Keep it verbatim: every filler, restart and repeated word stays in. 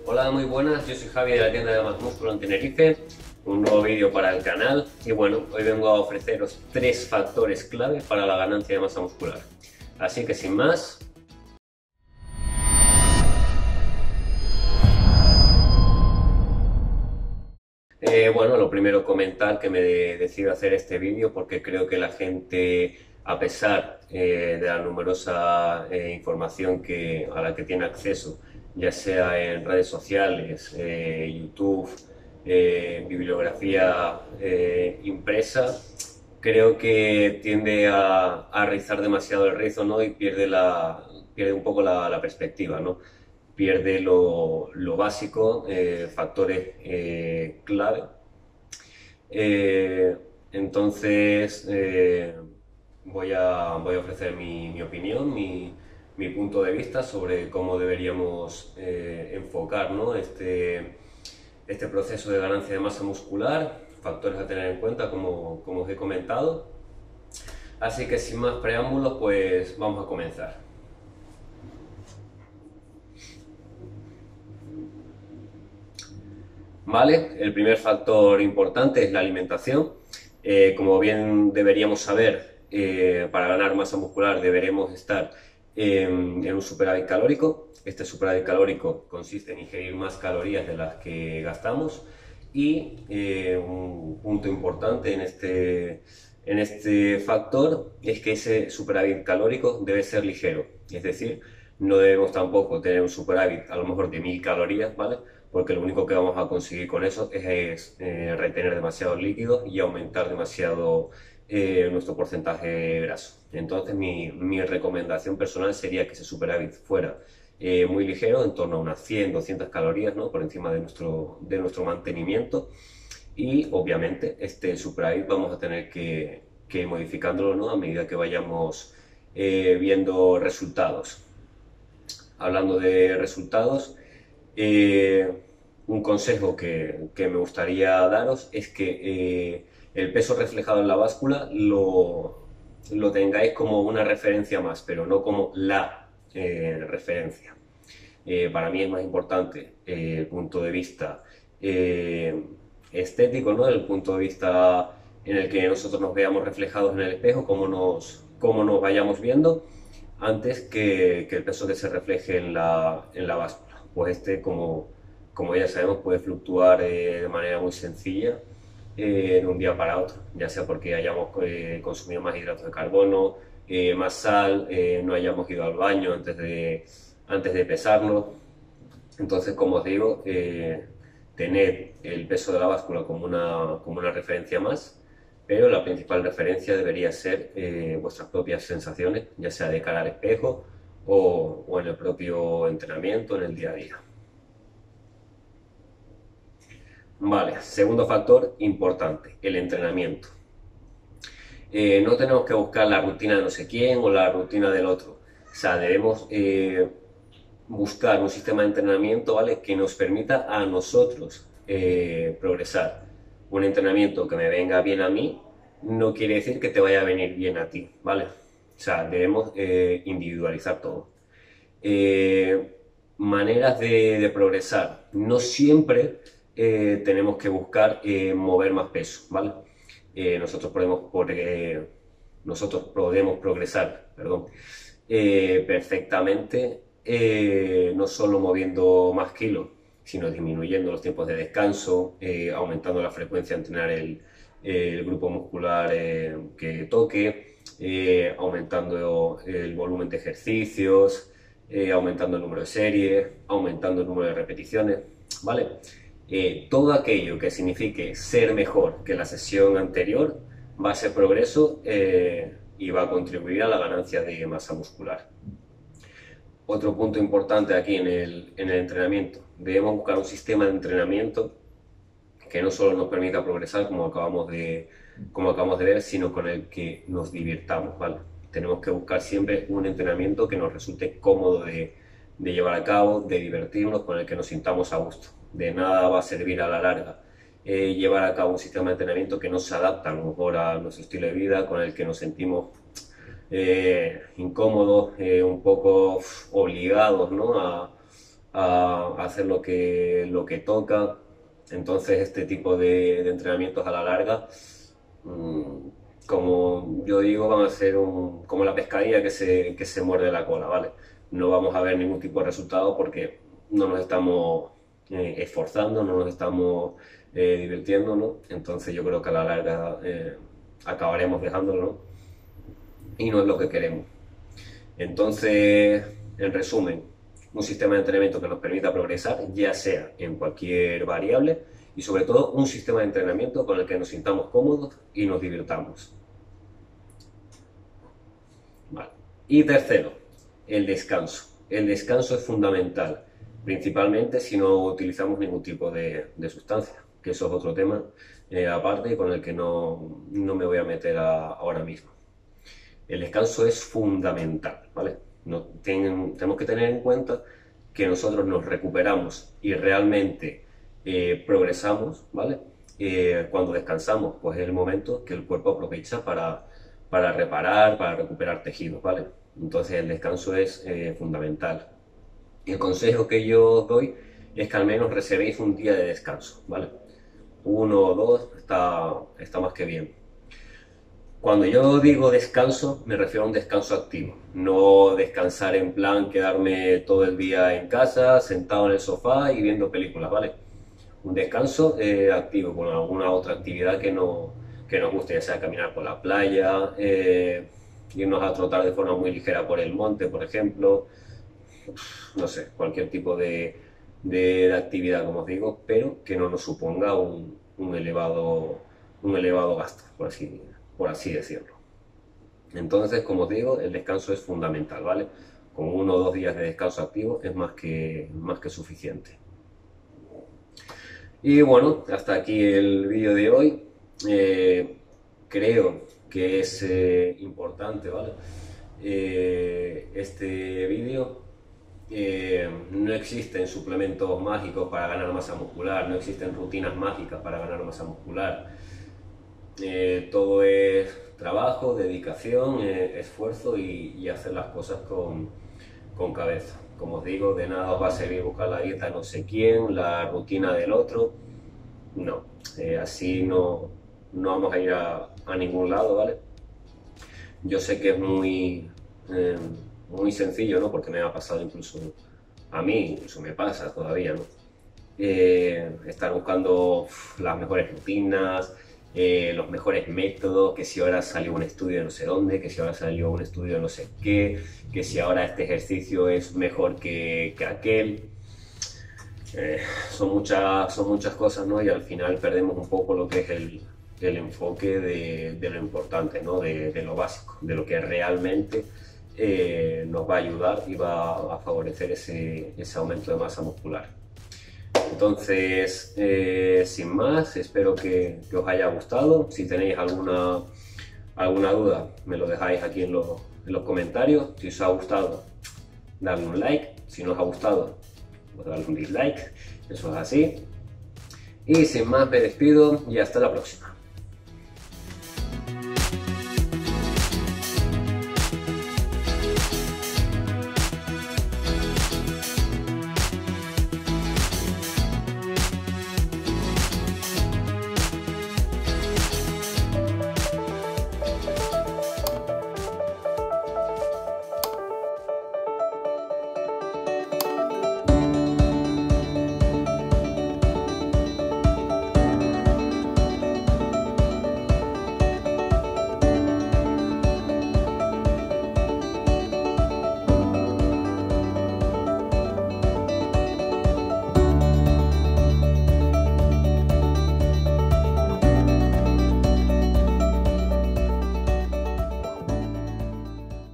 Hola, muy buenas, yo soy Javi de la tienda de Más Músculo en Tenerife, un nuevo vídeo para el canal y bueno, hoy vengo a ofreceros tres factores clave para la ganancia de masa muscular. Así que sin más... Eh, bueno, lo primero comentar que me decido hacer este vídeo porque creo que la gente, a pesar eh, de la numerosa eh, información que, a la que tiene acceso, ya sea en redes sociales, eh, YouTube, eh, bibliografía eh, impresa, creo que tiende a, a rizar demasiado el rizo, ¿no? Y pierde, la, pierde un poco la, la perspectiva, ¿no? Pierde lo, lo básico, eh, factores eh, clave. Eh, entonces, eh, voy, a, voy a ofrecer mi, mi opinión, mi, mi, punto de vista sobre cómo deberíamos eh, enfocar, ¿no? este, este proceso de ganancia de masa muscular, factores a tener en cuenta, como, como os he comentado. Así que sin más preámbulos, pues vamos a comenzar. ¿Vale? El primer factor importante es la alimentación. Eh, como bien deberíamos saber, eh, para ganar masa muscular deberemos estar en, en un superávit calórico. Este superávit calórico consiste en ingerir más calorías de las que gastamos y eh, un punto importante en este, en este factor es que ese superávit calórico debe ser ligero, es decir, no debemos tampoco tener un superávit a lo mejor de mil calorías, ¿vale? Porque lo único que vamos a conseguir con eso es, es eh, retener demasiados líquidos y aumentar demasiado eh, nuestro porcentaje graso. Entonces mi, mi recomendación personal sería que ese superávit fuera eh, muy ligero, en torno a unas cien, doscientas calorías, ¿no? Por encima de nuestro, de nuestro mantenimiento, y obviamente este superávit vamos a tener que, que ir modificándolo, ¿no? A medida que vayamos eh, viendo resultados. Hablando de resultados, eh, un consejo que, que, me gustaría daros es que eh, el peso reflejado en la báscula lo, lo tengáis como una referencia más, pero no como la eh, referencia. Eh, para mí es más importante eh, el punto de vista eh, estético, ¿no? El punto de vista en el que nosotros nos veamos reflejados en el espejo, cómo nos, cómo nos vayamos viendo, antes que, que el peso que se refleje en la, en la báscula. Pues este, como, como ya sabemos, puede fluctuar eh, de manera muy sencilla eh, de un día para otro, ya sea porque hayamos eh, consumido más hidratos de carbono, eh, más sal, eh, no hayamos ido al baño antes de, antes de pesarnos. Entonces, como os digo, eh, tened el peso de la báscula como una, como una referencia más, pero la principal referencia debería ser eh, vuestras propias sensaciones, ya sea de cara al espejo o, o en el propio entrenamiento, en el día a día. Vale, segundo factor importante, el entrenamiento. Eh, no tenemos que buscar la rutina de no sé quién o la rutina del otro. O sea, debemos eh, buscar un sistema de entrenamiento, ¿vale?, que nos permita a nosotros eh, progresar. Un entrenamiento que me venga bien a mí no quiere decir que te vaya a venir bien a ti, ¿vale? O sea, debemos eh, individualizar todo. Eh, maneras de, de progresar. No siempre eh, tenemos que buscar eh, mover más peso, ¿vale? Eh, nosotros podemos, por, eh, nosotros podemos progresar, perdón, eh, perfectamente, eh, no solo moviendo más kilos, sino disminuyendo los tiempos de descanso, eh, aumentando la frecuencia de entrenar el, el grupo muscular eh, que toque, eh, aumentando el volumen de ejercicios, eh, aumentando el número de series, aumentando el número de repeticiones, ¿vale? Eh, todo aquello que signifique ser mejor que la sesión anterior va a ser progreso eh, y va a contribuir a la ganancia de masa muscular. Otro punto importante aquí en el, en el entrenamiento, debemos buscar un sistema de entrenamiento que no solo nos permita progresar, como acabamos de, como acabamos de ver, sino con el que nos divirtamos, ¿vale? Tenemos que buscar siempre un entrenamiento que nos resulte cómodo de, de llevar a cabo, de divertirnos, con el que nos sintamos a gusto. De nada va a servir a la larga eh, llevar a cabo un sistema de entrenamiento que no se adapta a lo mejor a nuestro estilo de vida, con el que nos sentimos eh, incómodos, eh, un poco obligados, ¿no?, a, a, a hacer lo que, lo que toca. Entonces este tipo de, de entrenamientos a la larga, mmm, como yo digo, van a ser un, como la pescadilla que se, que se muerde la cola, ¿vale? No vamos a ver ningún tipo de resultado porque no nos estamos eh, esforzando, no nos estamos eh, divirtiendo, ¿no? Entonces yo creo que a la larga eh, acabaremos dejándolo, ¿no? Y no es lo que queremos. Entonces, en resumen, un sistema de entrenamiento que nos permita progresar, ya sea en cualquier variable, y sobre todo un sistema de entrenamiento con el que nos sintamos cómodos y nos divirtamos. Vale. Y tercero, el descanso. El descanso es fundamental, principalmente si no utilizamos ningún tipo de, de sustancia, que eso es otro tema eh, aparte con el que no, no me voy a meter a, ahora mismo. El descanso es fundamental, ¿vale? No, ten, tenemos que tener en cuenta que nosotros nos recuperamos y realmente eh, progresamos, ¿vale? Eh, cuando descansamos, pues es el momento que el cuerpo aprovecha para, para reparar, para recuperar tejidos, ¿vale? Entonces el descanso es eh, fundamental. Y el consejo que yo os doy es que al menos reservéis un día de descanso, ¿vale? Uno o dos está, está más que bien. Cuando yo digo descanso, me refiero a un descanso activo, no descansar en plan quedarme todo el día en casa, sentado en el sofá y viendo películas, ¿vale? Un descanso eh, activo, con alguna otra actividad que, no, que nos guste, ya sea caminar por la playa, eh, irnos a trotar de forma muy ligera por el monte, por ejemplo, no sé, cualquier tipo de, de, de actividad, como os digo, pero que no nos suponga un, un, elevado, un elevado gasto, por así decirlo. por así decirlo. Entonces, como os digo, el descanso es fundamental, ¿vale? Con uno o dos días de descanso activo es más que, más que suficiente. Y bueno, hasta aquí el vídeo de hoy. Eh, creo que es eh, importante, ¿vale? Eh, este vídeo. Eh, no existen suplementos mágicos para ganar masa muscular, no existen rutinas mágicas para ganar masa muscular. Eh, todo es trabajo, dedicación, eh, esfuerzo y, y hacer las cosas con, con cabeza. Como os digo, de nada os va a servir buscar la dieta no sé quién, la rutina del otro. No, eh, así no, no vamos a ir a, a ningún lado, ¿vale? Yo sé que es muy, eh, muy sencillo, ¿no? Porque me ha pasado incluso a mí, incluso me pasa todavía, ¿no? Eh, estar buscando uf, las mejores rutinas, Eh, los mejores métodos, que si ahora salió un estudio de no sé dónde, que si ahora salió un estudio de no sé qué, que si ahora este ejercicio es mejor que, que aquel. Eh, son, muchas, son muchas cosas, ¿no? Y al final perdemos un poco lo que es el, el enfoque de, de lo importante, ¿no? De, de lo básico, de lo que realmente eh, nos va a ayudar y va a favorecer ese, ese aumento de masa muscular. Entonces, eh, sin más, espero que, que os haya gustado. Si tenéis alguna, alguna duda, me lo dejáis aquí en, lo, en los comentarios. Si os ha gustado, dadle un like. Si no os ha gustado, pues dadle un dislike. Eso es así. Y sin más, me despido y hasta la próxima.